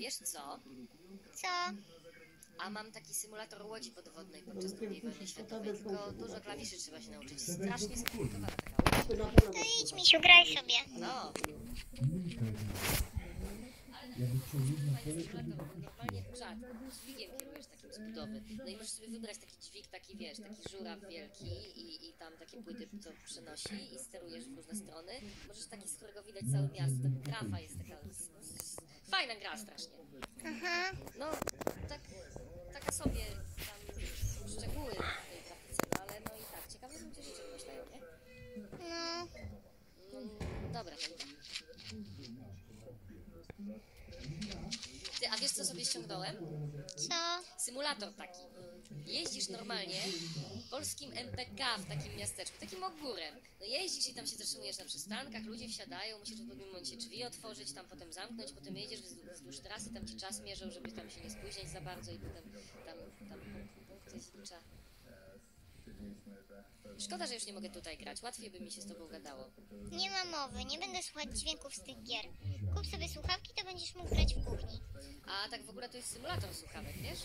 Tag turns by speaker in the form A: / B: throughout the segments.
A: wiesz co?
B: Co?
A: A mam taki symulator łodzi podwodnej podczas II wojny światowej, tylko dużo klawiszy trzeba się nauczyć. Strasznie skomplikowana taka łódź.
B: To idź, misiu, graj sobie.
A: No. Fajny symulator, bo normalnie czad, dźwigiem kierujesz takim z budowy. No i możesz sobie wybrać taki dźwig, taki wiesz, taki żuraw wielki i tam takie płyty, co przenosi i sterujesz w różne strony. Możesz taki, z którego widać całe miasto. Grafa jest taka... Fajna gra strasznie.
B: Aha.
A: No, taka sobie tam szczegóły w tej grafice, no ale no i tak, ciekawe ludzie rzeczy wymyślają, nie?
B: No.
A: Dobra, to idę. Ty, a wiesz co sobie ściągnąłem?
B: Co?
A: Symulator taki. Jeździsz normalnie polskim MPK w takim miasteczku, takim ogórem. No jeździsz i tam się zatrzymujesz na przystankach, ludzie wsiadają, musisz w pewnym momencie drzwi otworzyć, tam potem zamknąć, potem jedziesz wzdłuż trasy, tam ci czas mierzą, żeby tam się nie spóźniać za bardzo i potem tam punkty zlicza. Szkoda, że już nie mogę tutaj grać, łatwiej by mi się z tobą gadało.
B: Nie ma mowy, nie będę słuchać dźwięków z tych gier. Kup sobie słuchawki, to będziesz mógł grać w kuchni.
A: A tak w ogóle to jest symulator słuchawek, wiesz?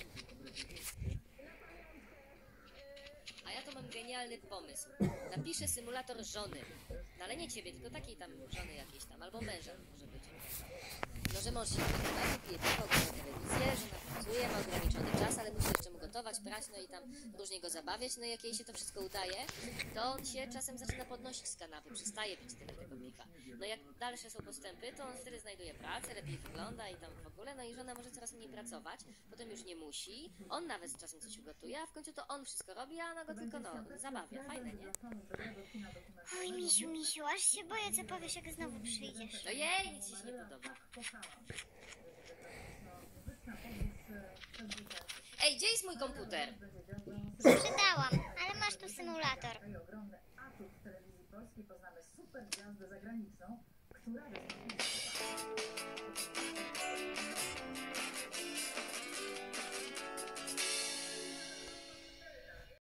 A: A ja to mam genialny pomysł. Napiszę symulator żony. No ale nie ciebie, tylko takiej tam żony jakiejś tam, albo męża może być. No, że mąż się wygląda, pije piwo, ogląda telewizję, żona pracuje, ma ograniczony czas, ale musi jeszcze mu gotować, prać, no i tam różnie go zabawiać, no i jak jej się to wszystko udaje, to on się czasem zaczyna podnosić z kanapy, przestaje pić tyle tego piwa. No jak dalsze są postępy, to on wtedy znajduje pracę, lepiej wygląda i tam w ogóle, no i żona może coraz mniej pracować, potem już nie musi, on nawet czasem coś ugotuje, a w końcu to on wszystko robi, a ona go tylko, no, zabawia. Fajne, nie?
B: Oj, misiu, aż się boję, co powiesz, jak znowu przyjdziesz.
A: No jej, nic ci się nie podoba. Ej, gdzie jest mój komputer?
B: Sprzedałam, ale masz tu symulator.
C: Ogromny atut telewizji polskiej poznamy super gwiazdę zagraniczną, która